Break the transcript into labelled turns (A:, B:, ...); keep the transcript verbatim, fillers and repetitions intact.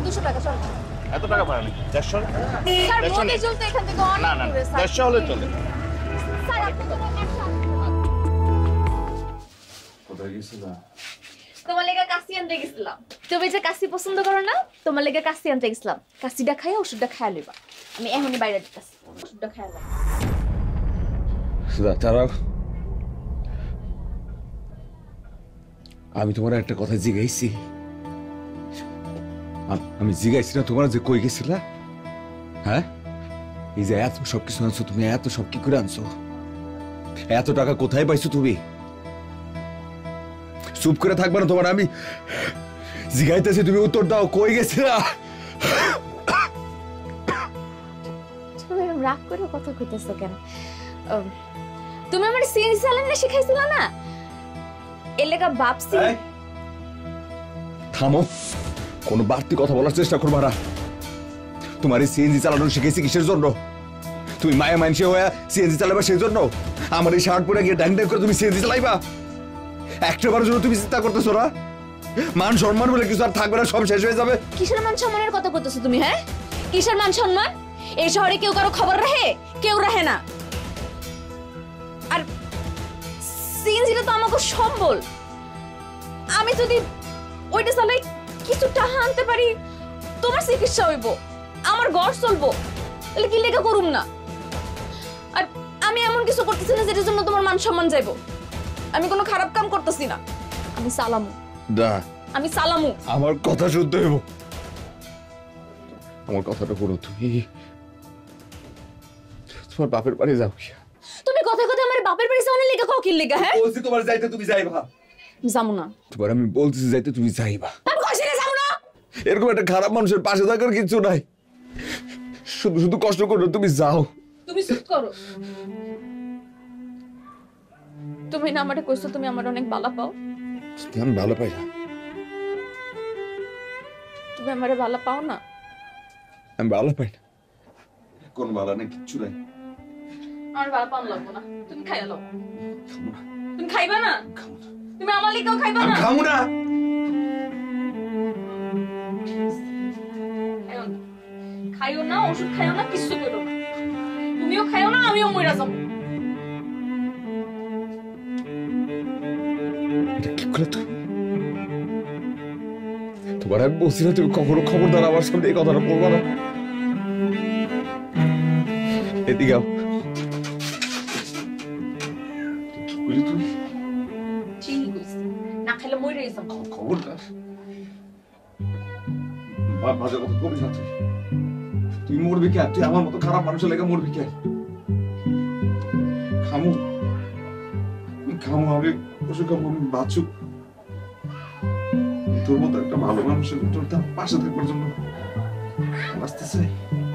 A: দুশো টাকা চল।
B: এত টাকা ভাড়া নেই, দেড়শো।
A: স্যার মোদি চলতে এখান থেকে অনেক
B: না না
A: দূরে স্যার।
B: দেড়শো হলে চলে।
A: স্যার আপনি তো
B: কোথায় গেছিলা?
A: তোমার লেগে কাশি আনতে গেছিলাম। তুমি যে কাশি পছন্দ করো না, তোমার লেগে কাশি আনতে গেছিলাম। কাশিটা খাইয়া ওষুধটা খাইয়া লইবা। আমি এখনই বাইরে দিতেছি, ওষুধটা খাইয়া লইবা।
C: সুধা তারা, আমি তোমার একটা কথা জিজ্ঞাইছি। আমি জিজ্ঞাইছি না তোমার যে কই গেছিলা? হ্যাঁ, এই যে এত সবকিছু আনছো তুমি, এত সব কি করে আনছো? এত টাকা কোথায় পাইছো তুমি? চুপ করে থাকবে না তোমার, আমি জিজ্ঞাইতেছি তুমি উত্তর দাও, কই গেছিলা?
A: তুমি রাগ করে কথা কইতেছো কেন? তুমি আমার সিএনজি চালানো শিখাইছিলা না? এলাকা বাপসি।
C: থামো, কোনো বাড়তি কথা বলার চেষ্টা করবা না। তোমার এই সিএনজি চালানো শিখেছি কিসের জন্য? তুমি মায়া মানসে হয়ে সিএনজি চালাবা সেই জন্য? আমার এই শার্ট পরে গিয়ে ড্যাং ড্যাং করে তুমি সিএনজি চালাইবা? একটাবারের জন্য তুমি চিন্তা করতেছো না? মান সম্মান বলে কিছু আর থাকবে না, সব শেষ হয়ে যাবে।
A: কিসের মান সম্মানের কথা বলতেছো তুমি? হ্যাঁ, কিসের মান সম্মান? এই শহরে কেউ কারো খবর রাখে? কেউ রাখে না। আর সিএনজিটা তো আমাকে সম্বল। আমি যদি ওইটা চালাই কিছু টাকা আনতে পারি, তোমার চিকিৎসা হইব, আমার ঘর চলবো, তাহলে কি লেখা করুম না? আর আমি এমন কিছু করতেছি না যেটার জন্য তোমার মান সম্মান যাইব। আমি কোনো খারাপ কাম করতেছি না। আমি সালামু
C: দা,
A: আমি সালামু
C: আমার কথা শুনতে হইব। আমার কথাটা বলো, তুমি তোমার বাপের বাড়ি যাও।
A: তুমি কথা কথা আমার বাপের বাড়ি যাওয়ার লেখা কাও কি লেখা? হ্যাঁ,
C: বলছি তোমার যাইতে, তুমি যাইবা।
A: যামু না।
C: তোমার আমি বলতেছি যাইতে, তুমি যাইবা।
A: আমি কইছি না যামু না।
C: এরকম একটা খারাপ মানুষের পাশে থাকার কিছু নাই, শুধু শুধু কষ্ট করো, তুমি যাও।
A: তুমি চুপ করো। তুমি না আমারে কইছো তুমি আমার অনেক ভালো পাও।
C: আমি ভালো পাই না।
A: তুমি আমারে ভালো পাও না?
C: আমি ভালো পাই না, কোন ভালো নেই, কিচ্ছু নাই।
A: আমার ভালো পাও লাগবো না, তুমি খাইয়া লও। তুমি খাইবা না? তুমি আমার লিগাও খাইবা না?
C: খামু না।
A: খাইও না, ওষুধ খাইও না, কিছু করো না। তুমিও খাইও না, আমিও মইরা যাবো।
C: এটা কি করে তুমি? তোমার আমি বলছি না তুমি কখনো খবরদার আমার সামনে এই কথাটা বলবা না। এদিকে আও। কি কইলি তুই?
A: চিনি কইছি না, খাইলে মইরা যাবো।
C: খবরদার বাজে কথা বলিস না তুই। তুই মরবি কে? তুই আমার মতো খারাপ মানুষের লেগে মরবি কে? খামু খামু আমি বসে খামু, আমি বাঁচুক। তোর মতো একটা ভালো মানুষের তোর তার পাশে থাকবার জন্য বাঁচতে চাই।